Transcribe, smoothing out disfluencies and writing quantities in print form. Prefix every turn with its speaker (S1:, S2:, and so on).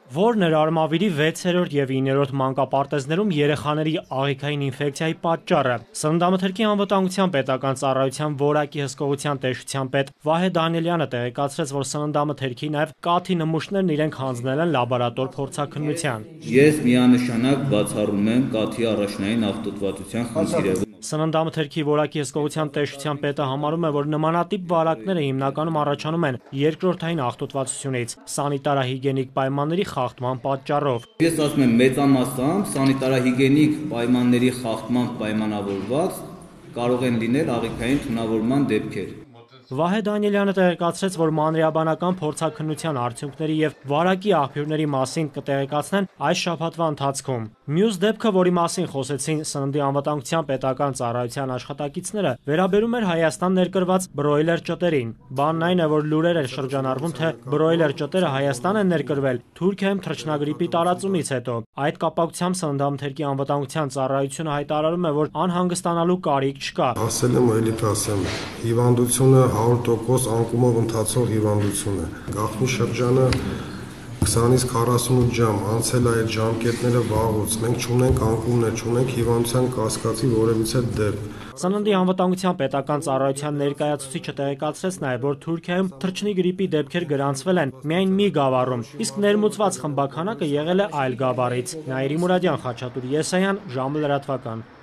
S1: որ ներառմավիրի 6-րդ և 9-րդ մանկապարտեզներում երեխաների աղիքային ինֆեկցիայի պատճառը։ Սննդամթերքի անվտանգության պետական ծառայության որակի հսկողության տեսչության պետ Վահե Դանիելյանը տեղեկացրեց, որ սննդամթերքի նաև կաթի նմուշներն իրենք հանձնել են լաբորատոր փորձաքննության։
S2: Ես միանշանակ բացառում եմ կաթի առաջնային աղտոտվածության խնդիրը։
S1: Սննդամթերքի որակի հսկողության տեսչության պետը համարում է, որ նմանատիպ վարակները հիմնականում առաջանում են երկրորդային աղտոտվածությունից, սանիտարահիգիենիկ պայմանների խախտման պատճառով։
S2: Ես ասում եմ մեծամասամբ սանիտարահիգիենիկ պայմանների խախտման պայմանավորված կարող են լինել աղիքային թունավորման դեպքեր։
S1: Վահե Դանիելյանը տեղեկացրեց, որ մանրէաբանական փորձաքննության արդյունքների և վարակի աղբյուրների մասին կտեղեկացնեն այս շաբաթվա ընթացքում։ Մյուս դեպքը, որի մասին խոսեցին Սննդի անվտանգության պետական ծառայության աշխատակիցները, վերաբերում էր Հայաստան ներկրված բրոյլեր ճտերին։ Բանն այն է, որ լուրեր էր շրջանառվում, թե բրոյլեր ճտերը Հայաստան են ներկրվել Թուրքիայում թռչնագրիպի տարածումից հետո։ Այդ կապակցությամբ Սննդամթերքի անվտանգության ծառայությունը հայտարարում է, որ անհանգստանալու կարիք չկա։
S3: Ասել եմ, էլի կասեմ, հիվանդությունը 100% անկումով ընթացող հիվանդություն է։ Գաղտնի շրջանը 20-ից 48 ժամ, անցել է այդ ժամկետները վաղուց։ Մենք չունենք անկումներ, չունենք հիվանդության կասկածի որևիցե դեպք։
S1: Սննդի անվտանգության պետական ծառայության ներկայացուցիչը տեղեկացրեց նաև, որ Թուրքիայում թռչնի գրիպի դեպքեր գրանցվել են միայն մի գավառում, իսկ ներմուծված խմբաքանակը եղել է այլ գավառից։ Նաիրի Մուրադյան, Խաչատուր Եսայան, ժամը լրատվական։